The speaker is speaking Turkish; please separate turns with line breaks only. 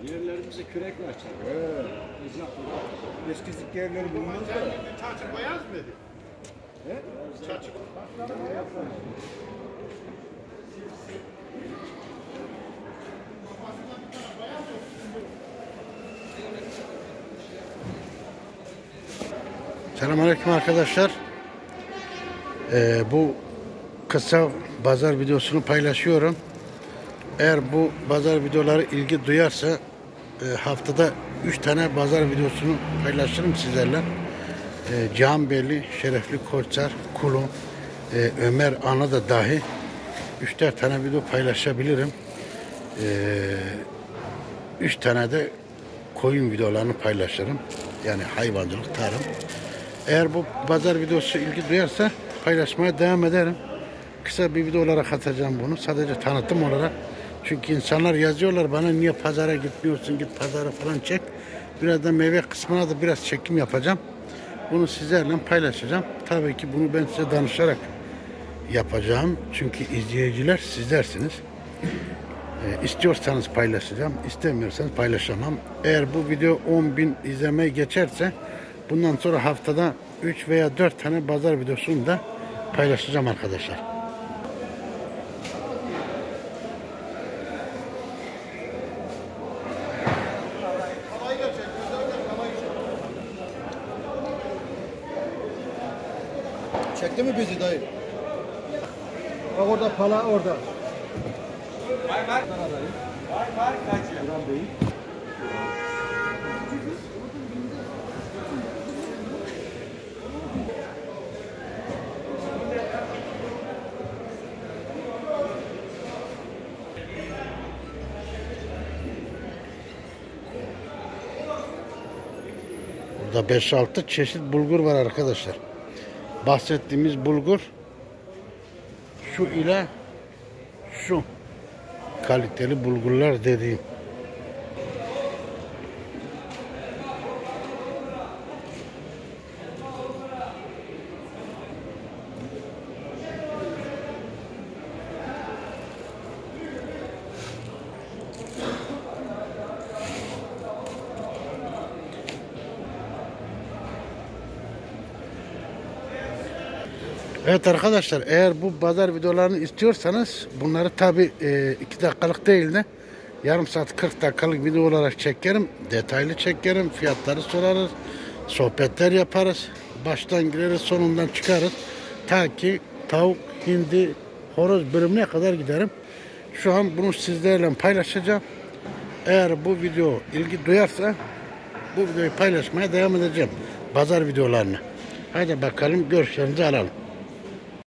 Yerlerimizde kürek var çabuk.
Eskizlik yerleri bulunmaz da.
Çarçı beyaz mıydı?
He?
Çarçı.
Selamünaleyküm arkadaşlar. Bu kısa pazar videosunu paylaşıyorum. Eğer bu pazar videoları ilgi duyarsa haftada 3 tane pazar videosunu paylaşırım sizlerle. Canbelli, Şerefli Koçlar, Kulum, Ömer Ana da dahi 3-4 tane video paylaşabilirim. 3 tane de koyun videolarını paylaşırım. Yani hayvancılık, tarım. Eğer bu pazar videosu ilgi duyarsa paylaşmaya devam ederim. Kısa bir video olarak atacağım bunu. Sadece tanıtım olarak. Çünkü insanlar yazıyorlar bana, niye pazara gitmiyorsun, git pazara falan çek. Biraz da meyve kısmına da biraz çekim yapacağım. Bunu sizlerle paylaşacağım. Tabii ki bunu ben size danışarak yapacağım. Çünkü izleyiciler sizlersiniz. İstiyorsanız paylaşacağım, istemiyorsanız paylaşamam. Eğer bu video 10.000 izlemeye geçerse bundan sonra haftada 3 veya 4 tane pazar videosunu da paylaşacağım arkadaşlar.
Çekti mi bizi dayı? Bak orada pala orada.
Var kaçıyor.
Burada 5-6 çeşit bulgur var arkadaşlar. Bahsettiğimiz bulgur şu ile şu kaliteli bulgurlar dediğim. Evet arkadaşlar, eğer bu pazar videolarını istiyorsanız bunları tabi 2 dakikalık değil de yarım saat 40 dakikalık video olarak çekerim. Detaylı çekerim. Fiyatları sorarız. Sohbetler yaparız. Baştan gireriz, sonundan çıkarız. Ta ki tavuk, hindi, horoz bölümüne kadar giderim. Şu an bunu sizlerle paylaşacağım. Eğer bu video ilgi duyarsa bu videoyu paylaşmaya devam edeceğim. Pazar videolarını. Hadi bakalım, görüşlerinizi alalım.